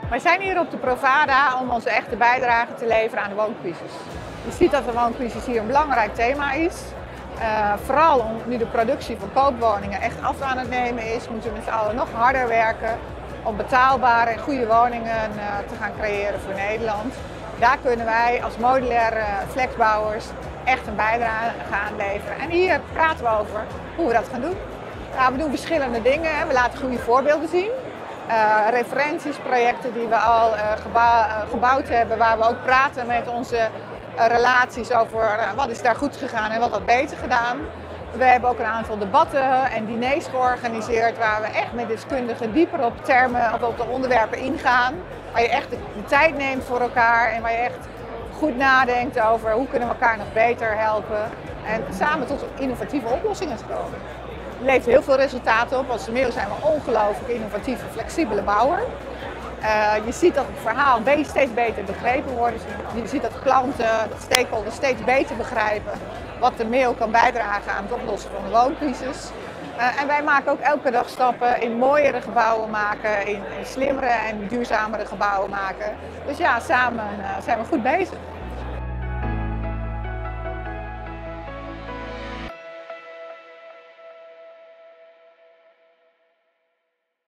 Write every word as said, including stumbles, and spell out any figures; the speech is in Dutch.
Wij zijn hier op de Provada om onze echte bijdrage te leveren aan de wooncrisis. Je ziet dat de wooncrisis hier een belangrijk thema is. Uh, vooral om nu de productie van koopwoningen echt af aan het nemen is, moeten we met z'n allen nog harder werken om betaalbare en goede woningen uh, te gaan creëren voor Nederland. Daar kunnen wij als modulaire flexbouwers echt een bijdrage aan leveren. En hier praten we over hoe we dat gaan doen. Nou, we doen verschillende dingen. Hè. We laten goede voorbeelden zien. Uh, referenties, projecten die we al uh, gebouw, uh, gebouwd hebben, waar we ook praten met onze uh, relaties over uh, wat is daar goed gegaan en wat had beter gedaan. We hebben ook een aantal debatten en diners georganiseerd waar we echt met deskundigen dieper op termen of op de onderwerpen ingaan. Waar je echt de, de tijd neemt voor elkaar en waar je echt goed nadenkt over hoe kunnen we elkaar nog beter helpen. En samen tot innovatieve oplossingen te komen. Het levert heel veel resultaten op. Als Smeo zijn we ongelooflijk innovatieve, flexibele bouwer. Uh, je ziet dat het verhaal steeds beter begrepen wordt. Je ziet dat klanten, dat stakeholders steeds beter begrijpen wat de Smeo kan bijdragen aan het oplossen van de wooncrisis. Uh, en wij maken ook elke dag stappen in mooiere gebouwen maken, in, in slimmere en duurzamere gebouwen maken. Dus ja, samen uh, zijn we goed bezig.